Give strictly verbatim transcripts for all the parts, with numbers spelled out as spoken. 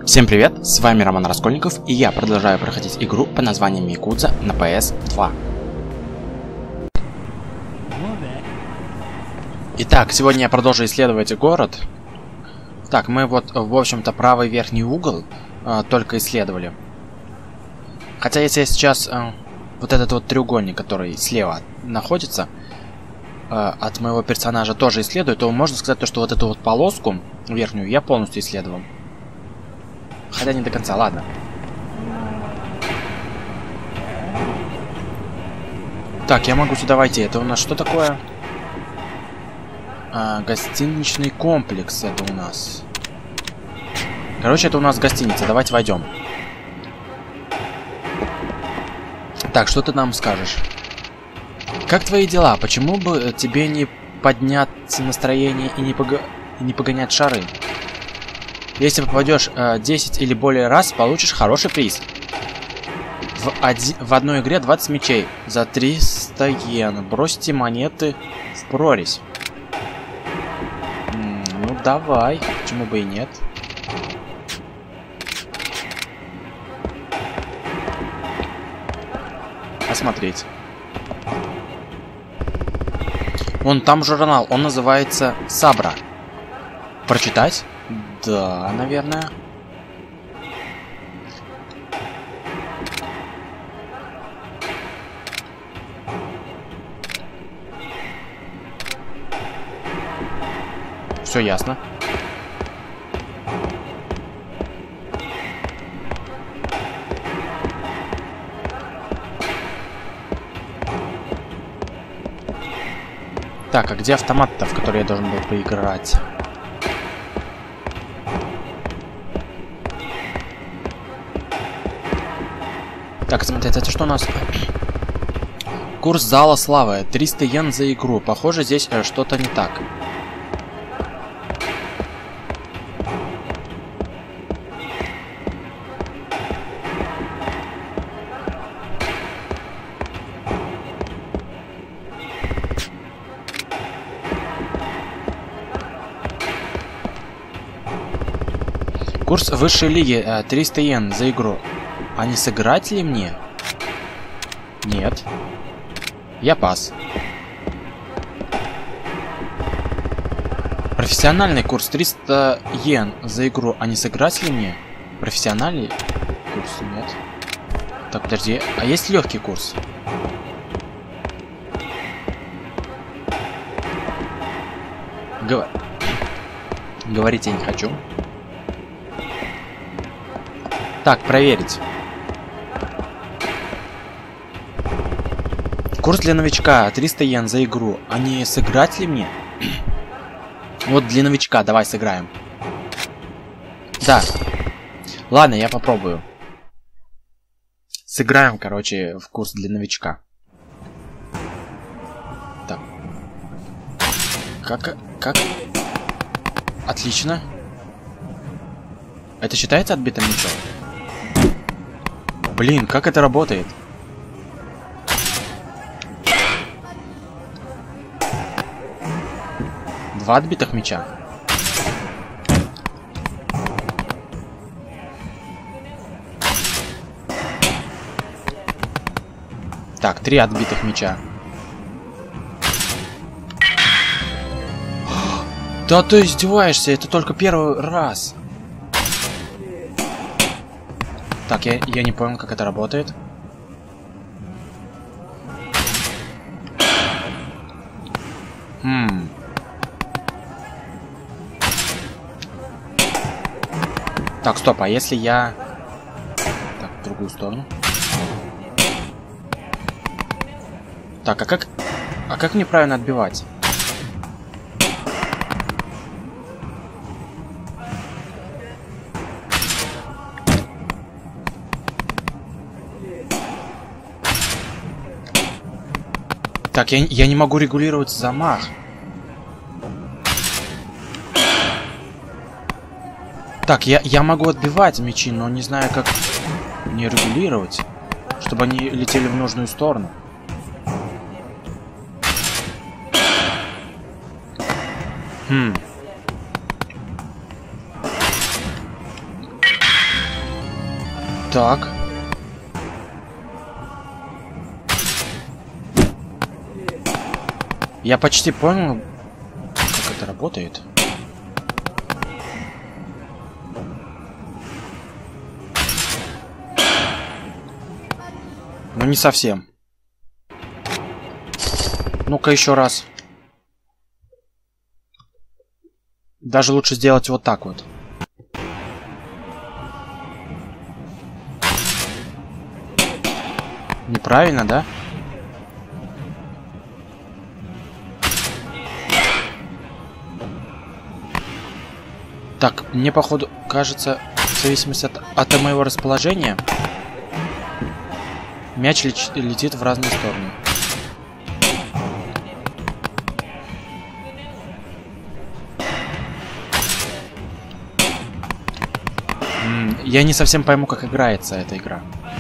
Всем привет, с вами Роман Раскольников, и я продолжаю проходить игру по названием Якудза на пи эс два. Итак, сегодня я продолжу исследовать город. Так, мы вот, в общем-то, правый верхний угол э, только исследовали. Хотя, если я сейчас э, вот этот вот треугольник, который слева находится, э, от моего персонажа тоже исследую, то можно сказать, то, что вот эту вот полоску верхнюю я полностью исследовал. Хотя не до конца, ладно. Так, я могу сюда войти. Это у нас что такое? А, гостиничный комплекс это у нас. Короче, это у нас гостиница. Давайте войдем. Так, что ты нам скажешь? Как твои дела? Почему бы тебе не подняться настроение и не, пог... и не погонять шары? Если попадешь э, десять или более раз, получишь хороший приз. В, оди... в одной игре двадцать мечей за триста йен. Бросьте монеты в прорезь. М -м, ну давай, почему бы и нет. Посмотреть. Вон там журнал, он называется Сабра. Прочитать? Да, наверное. Все ясно. Так, а где автомат-то, в который я должен был поиграть? Так, смотрите, это что у нас? Курс зала славы. триста йен за игру. Похоже, здесь э, что-то не так. Курс высшей лиги э, триста йен за игру. А не сыграть ли мне? Нет. Я пас. Профессиональный курс триста йен за игру. А не сыграть ли мне? Профессиональный курс? Нет. Так, подожди. А есть легкий курс? Говор... Говорить я не хочу. Так, проверить. Курс для новичка триста йен за игру. А не сыграть ли мне? Вот для новичка, давай сыграем. Да. Ладно, я попробую. Сыграем, короче, в курс для новичка. Так. Как? Как? Отлично. Это считается отбитым мячом? Блин, как это работает? Два отбитых мяча. Так, три отбитых мяча. Да ты издеваешься, это только первый раз. Так, я, я не понял, как это работает. Хм. Так, стоп, а если я... Так, в другую сторону. Так, а как... А как мне правильно отбивать? Так, я, я не могу регулировать замах. Так, я, я могу отбивать мячи, но не знаю, как не регулировать, чтобы они летели в нужную сторону. Хм. Так. Я почти понял, как это работает. Но не совсем. Ну-ка еще раз. Даже лучше сделать вот так вот. Неправильно, да? Так, мне походу кажется, в зависимости от, от моего расположения, мяч леч, летит в разные стороны. М-м, я не совсем пойму, как играется эта игра.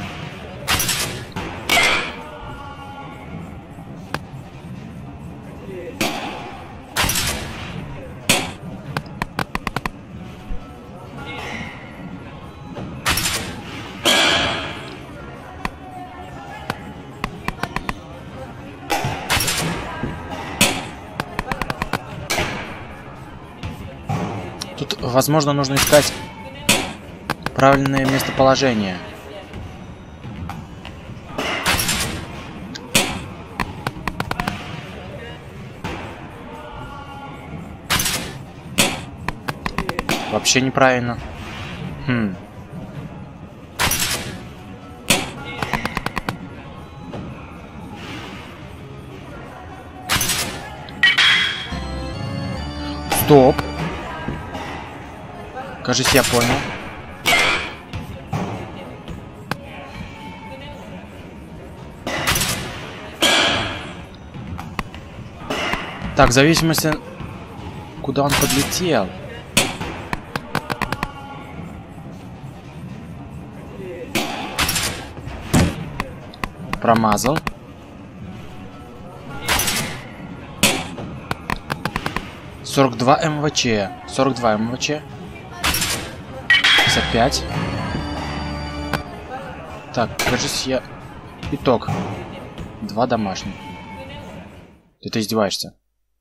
Тут, возможно, нужно искать правильное местоположение. Вообще неправильно. Хм. Стоп. Кажется, я понял. Так, в зависимости, куда он подлетел. Промазал. сорок два МВЧ. сорок два МВЧ. пятьдесят пять. Так, кажется, я... Итог. Два домашних. Ты, ты издеваешься?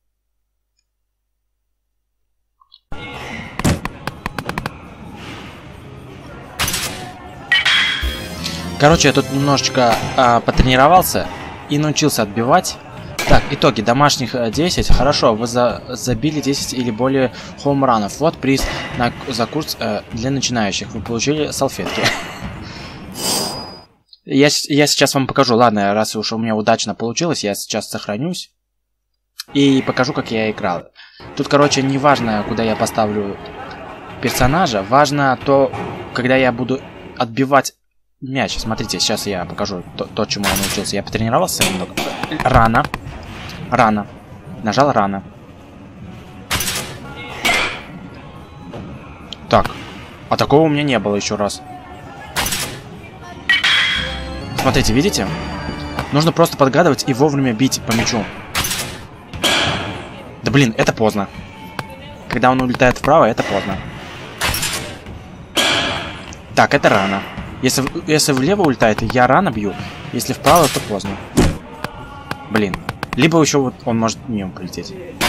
Короче, я тут немножечко а, потренировался и научился отбивать. Так, итоги. Домашних десять. Хорошо, вы за, забили десять или более хоумранов. Вот приз на, за курс э, для начинающих. Вы получили салфетки. я, я сейчас вам покажу. Ладно, раз уж у меня удачно получилось, я сейчас сохранюсь. И покажу, как я играл. Тут, короче, не важно, куда я поставлю персонажа. Важно то, когда я буду отбивать мяч. Смотрите, сейчас я покажу то, то, чему я научился. Я потренировался немного. Рано. Рано. Нажал рано. Так. А такого у меня не было еще раз. Смотрите, видите? Нужно просто подгадывать и вовремя бить по мячу. Да блин, это поздно. Когда он улетает вправо, это поздно. Так, это рано. Если, если влево улетает, я рано бью. Если вправо, то поздно. Блин. Либо еще вот он может мимо полететь.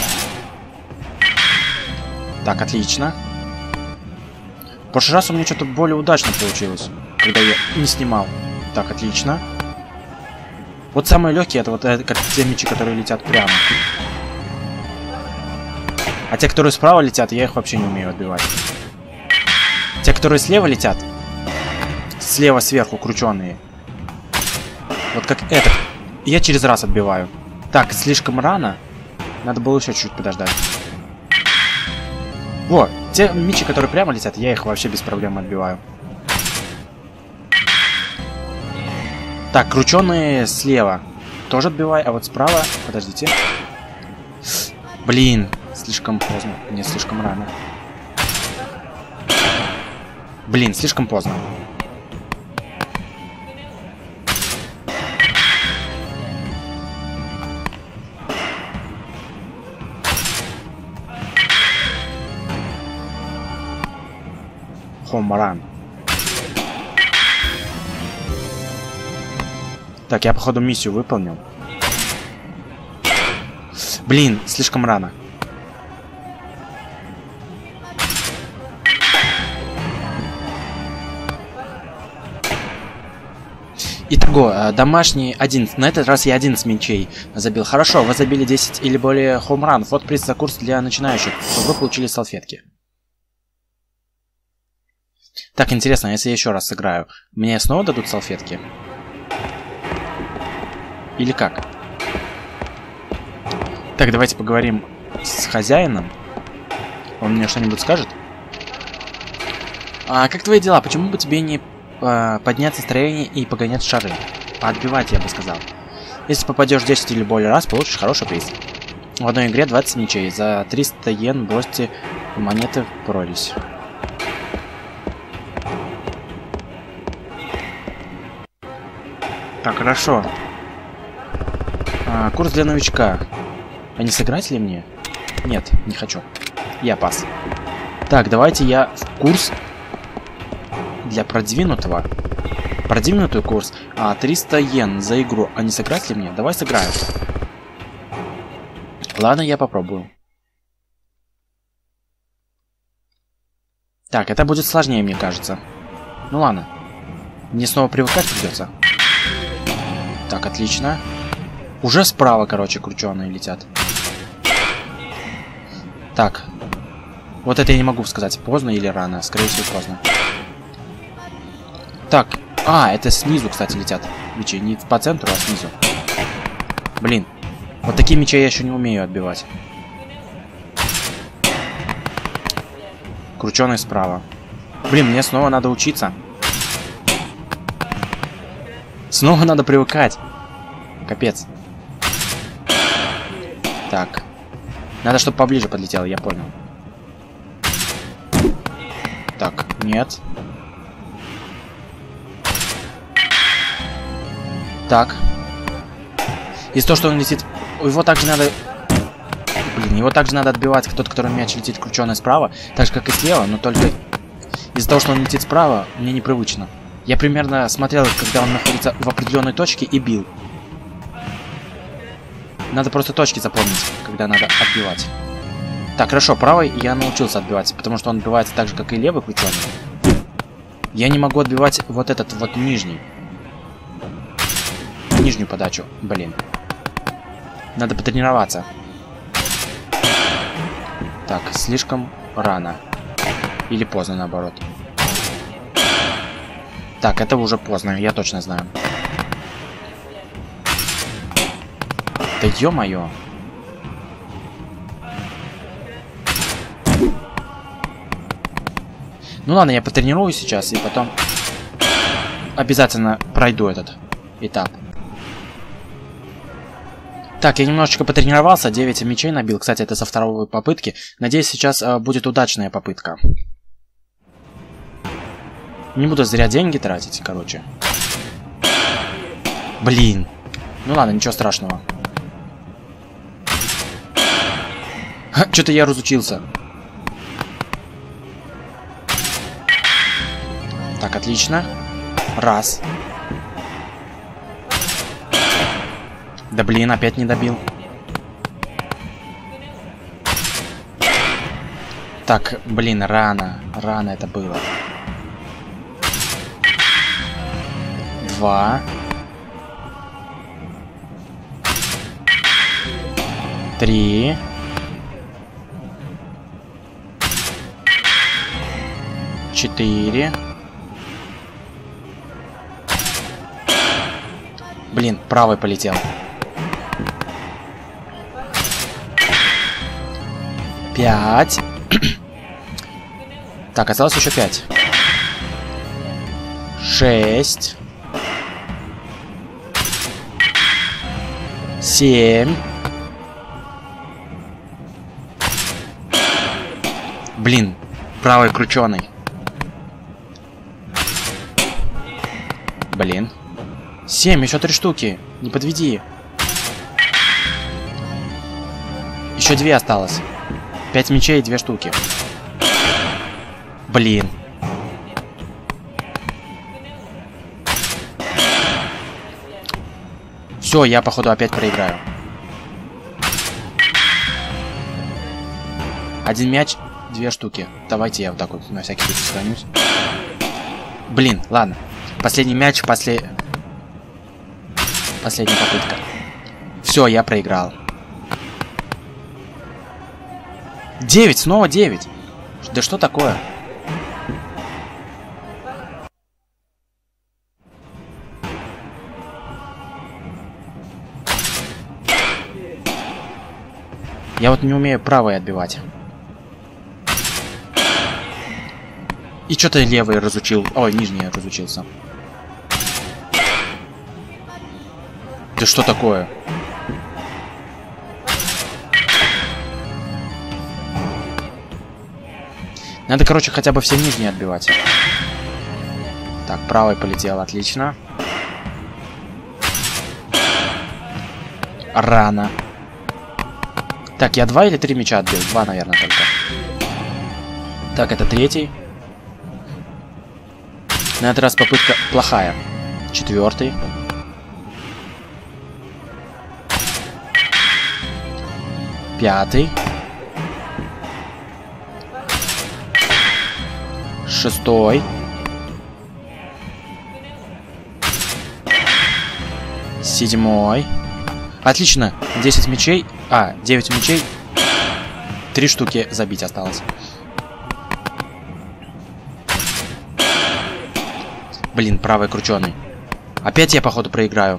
Так, отлично. В прошлый раз у меня что-то более удачно получилось, когда я не снимал. Так, отлично. Вот самые легкие, это вот это, как те мячи, которые летят прямо. А те, которые справа летят, я их вообще не умею отбивать. Те, которые слева летят, слева сверху крученые. Вот как этот. Я через раз отбиваю. Так, слишком рано. Надо было еще чуть подождать. Во, те мячи, которые прямо летят, я их вообще без проблем отбиваю. Так, крученые слева тоже отбиваю, а вот справа... Подождите. Блин, слишком поздно. Не, слишком рано. Блин, слишком поздно. Хоумран. Так, я, походу, миссию выполнил. Блин, слишком рано. Итого, домашний одиннадцать. На этот раз я одиннадцать мячей забил. Хорошо, вы забили десять или более хоумранов. Вот приз за курс для начинающих. Вы получили салфетки. Так, интересно, если я еще раз сыграю, мне снова дадут салфетки? Или как? Так, давайте поговорим с хозяином. Он мне что-нибудь скажет? А как твои дела? Почему бы тебе не э, поднять настроение и погонять шары? Отбивать, я бы сказал. Если попадешь десять или более раз, получишь хороший приз. В одной игре двадцать мячей. За триста йен бросьте монеты в прорезь. Так, хорошо. А, курс для новичка. А не сыграть ли мне? Нет, не хочу. Я пас. Так, давайте я в курс для продвинутого. Продвинутый курс. А, триста йен за игру. А не сыграть ли мне? Давай сыграем. Ладно, я попробую. Так, это будет сложнее, мне кажется. Ну ладно. Мне снова привыкать придется. Так, отлично. Уже справа, короче, крученые летят. Так. Вот это я не могу сказать, поздно или рано. Скорее всего, поздно. Так. А, это снизу, кстати, летят мечи. Не по центру, а снизу. Блин. Вот такие мечи я еще не умею отбивать. Крученый справа. Блин, мне снова надо учиться. Снова надо привыкать. Капец. Так. Надо, чтобы поближе подлетело, я понял. Так, нет. Так. Из-за того, что он летит... Его также надо... Блин, его также надо отбивать, тот, который мяч летит крученый справа. Так же, как и слева, но только... Из-за того, что он летит справа, мне непривычно. Я примерно смотрел, когда он находится в определенной точке, и бил. Надо просто точки запомнить, когда надо отбивать. Так, хорошо, правый я научился отбивать, потому что он отбивается так же, как и левый крученый. Я не могу отбивать вот этот вот нижний. Нижнюю подачу, блин. Надо потренироваться. Так, слишком рано. Или поздно, наоборот. Так, это уже поздно, я точно знаю. Да ё-моё. Ну ладно, я потренируюсь сейчас и потом обязательно пройду этот этап. Так, я немножечко потренировался, девять мячей набил. Кстати, это со второй попытки. Надеюсь, сейчас э, будет удачная попытка. Не буду зря деньги тратить, короче. Блин. Ну ладно, ничего страшного. Что-то я разучился. Так, отлично. Раз. Да блин, опять не добил. Так, блин, рано. Рано это было. Два. Три. Четыре. Блин, правый полетел. Пять. Так, осталось еще пять. Шесть. Семь. Блин, правый крученый. Блин. Семь, еще три штуки. Не подведи. Еще две осталось. Пять мячей и две штуки. Блин. Все, я походу опять проиграю. Один мяч, две штуки. Давайте я вот так вот на всякий случай сохранюсь. Блин, ладно. Последний мяч, после... Последняя попытка. Все, я проиграл. девять, снова девять. Да что такое? Я вот не умею правой отбивать. И что-то левый разучил. Ой, нижний разучился. Да что такое? Надо, короче, хотя бы все нижние отбивать. Так, правый полетел, отлично. Рано. Так, я два или три мяча отбил? Два, наверное, только. Так, это третий. На этот раз попытка плохая. Четвертый. Пятый. Шестой. Седьмой. Отлично. десять мячей. А, девять мячей. Три штуки забить осталось. Блин, правый крученый. Опять я, походу, проиграю.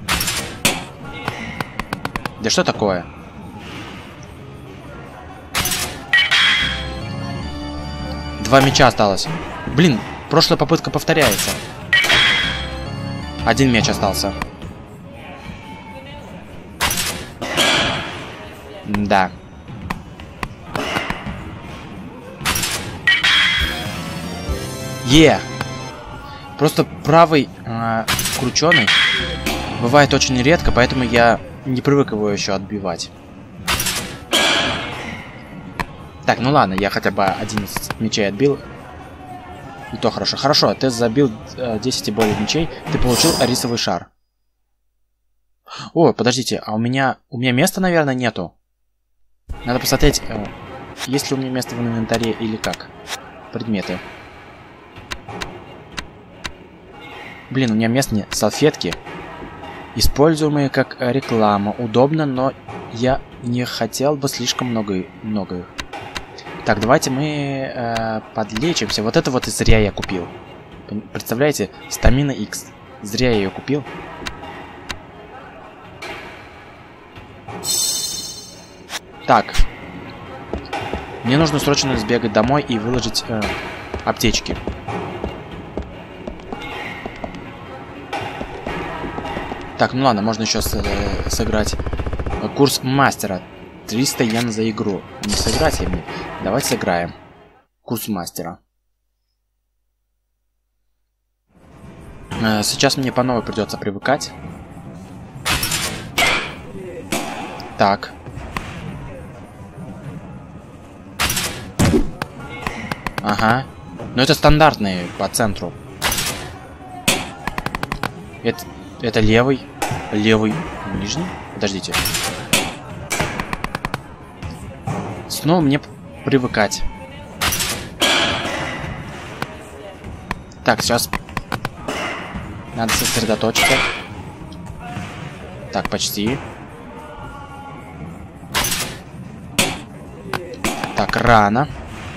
Да что такое? Два мяча осталось. Блин, прошлая попытка повторяется. Один мяч остался. Да. Е! Просто правый э, крученый бывает очень редко, поэтому я не привык его еще отбивать. Так, ну ладно, я хотя бы одиннадцать мячей отбил. И то хорошо. Хорошо, ты забил э, десять и более мячей, ты получил рисовый шар. О, подождите, а у меня... У меня места, наверное, нету. Надо посмотреть, э, есть ли у меня место в инвентаре или как. Предметы. Блин, у меня места нет. Салфетки. Используемые как реклама. Удобно, но я не хотел бы слишком много, много их. Так, давайте мы э, подлечимся. Вот это вот и зря я купил. Представляете? Стамина Икс. Зря я ее купил. Так. Мне нужно срочно сбегать домой и выложить э, аптечки. Так, ну ладно, можно еще с, э, сыграть курс мастера. триста йен за игру. Не сыграть ли мне? Давайте сыграем. Курс мастера. Э, сейчас мне по новой придется привыкать. Так. Ага. Но это стандартные по центру. Это, это левый. Левый. Нижний. Подождите. Снова мне привыкать. Так, сейчас. Надо сосредоточиться. Так, почти. Так, рано.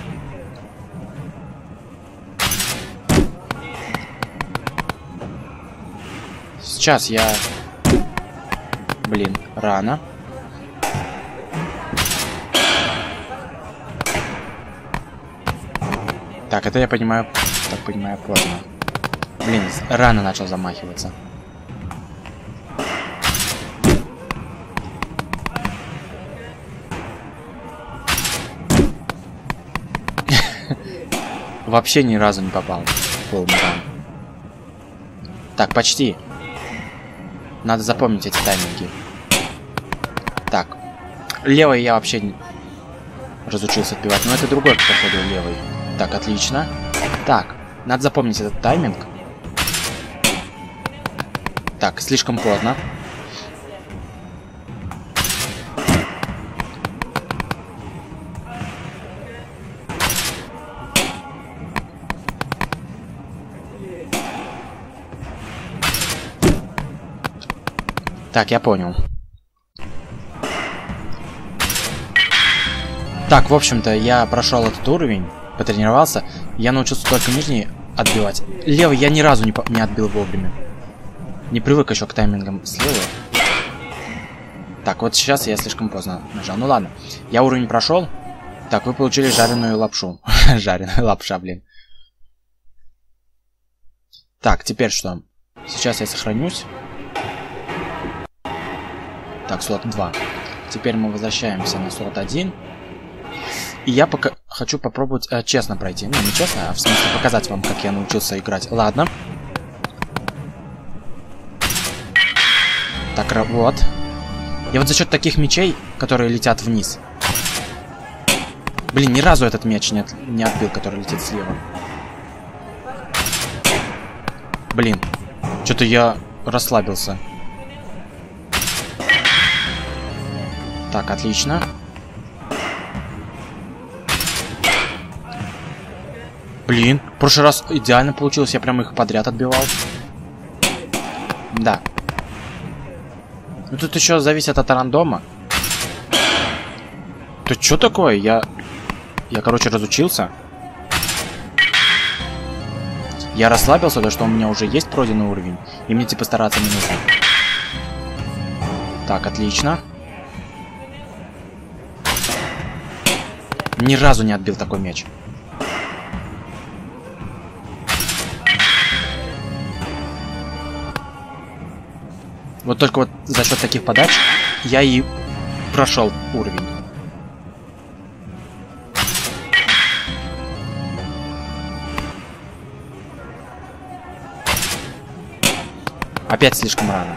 Сейчас я... Блин, рано. Так, это я понимаю... Так, понимаю, поздно. Блин, рано начал замахиваться. Вообще ни разу не попал. Так, почти. Надо запомнить эти тайминги. Так. Левый я вообще не разучился отбивать. Но это другой, походу, левый. Так, отлично. Так, надо запомнить этот тайминг. Так, слишком поздно. Так, я понял. Так, в общем-то, я прошел этот уровень, потренировался. Я научился только нижний отбивать. Левый я ни разу не, по не отбил вовремя. Не привык еще к таймингам слева. Так, вот сейчас я слишком поздно нажал. Ну ладно, я уровень прошел. Так, вы получили жареную лапшу. Жареная лапша, блин. Так, теперь что? Сейчас я сохранюсь. Так, слот два. Теперь мы возвращаемся на слот один. И я пока хочу попробовать э, честно пройти. Ну, не честно, а в смысле показать вам, как я научился играть. Ладно. Так, вот. И вот за счет таких мечей, которые летят вниз. Блин, ни разу этот меч не, от... не отбил, который летит слева. Блин, что-то я расслабился. Так, отлично. Блин, в прошлый раз идеально получилось, я прям их подряд отбивал. Да. Ну тут еще зависит от рандома. Тут что такое? Я... Я, короче, разучился. Я расслабился, то что у меня уже есть пройденный уровень. И мне типа стараться не нужно. Так, отлично. Ни разу не отбил такой меч. Вот только вот за счет таких подач я и прошел уровень. Опять слишком рано.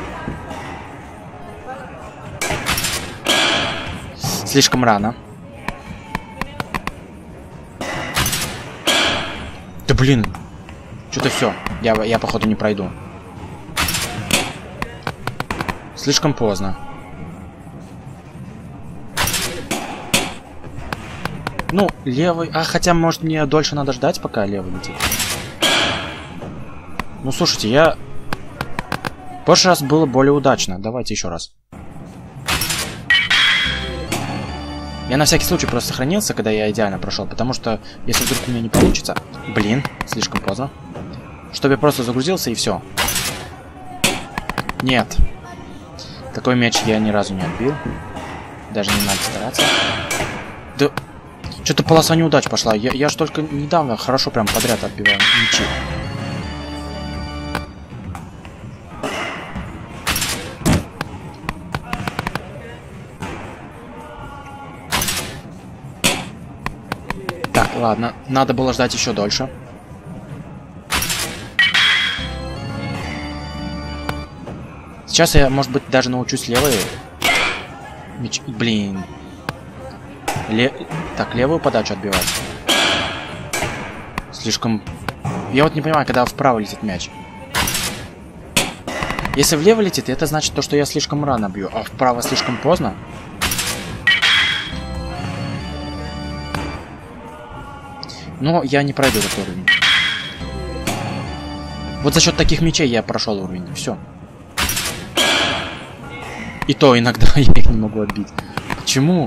Слишком рано. Да блин. Что-то все. Я, я походу не пройду. Слишком поздно. Ну, левый... А, хотя, может, мне дольше надо ждать, пока левый летит. Ну, слушайте, я... В прошлый раз было более удачно. Давайте еще раз. Я на всякий случай просто сохранился, когда я идеально прошел, потому что, если вдруг у меня не получится... Блин, слишком поздно. Чтобы я просто загрузился и все. Нет. Такой мяч я ни разу не отбил. Даже не надо стараться. Да... Что-то полоса неудач пошла. Я, я ж только недавно хорошо прям подряд отбивал мячи. Так, ладно. Надо было ждать еще дольше. Сейчас я, может быть, даже научусь левой... Меч... Блин. Ле... Так, левую подачу отбивать. Слишком... Я вот не понимаю, когда вправо летит мяч. Если влево летит, это значит то, что я слишком рано бью, а вправо слишком поздно. Но я не пройду этот уровень. Вот за счет таких мечей я прошел уровень. Все. И то иногда я их не могу отбить. Почему?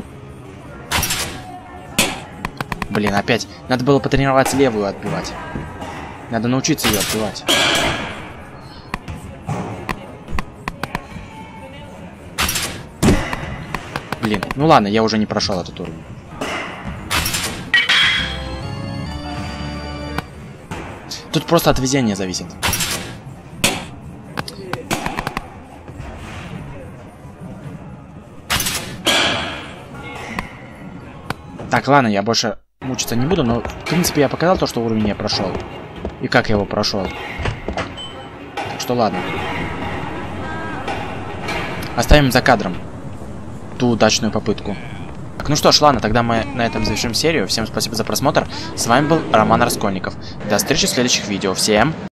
Блин, опять. Надо было потренировать левую отбивать. Надо научиться ее отбивать. Блин, ну ладно, я уже не прошел этот уровень. Тут просто от везения зависит. Так, ладно, я больше мучиться не буду, но в принципе я показал то, что уровень я прошел. И как я его прошел. Так что ладно. Оставим за кадром ту удачную попытку. Так, ну что ж, ладно, тогда мы на этом завершим серию. Всем спасибо за просмотр. С вами был Роман Раскольников. До встречи в следующих видео. Всем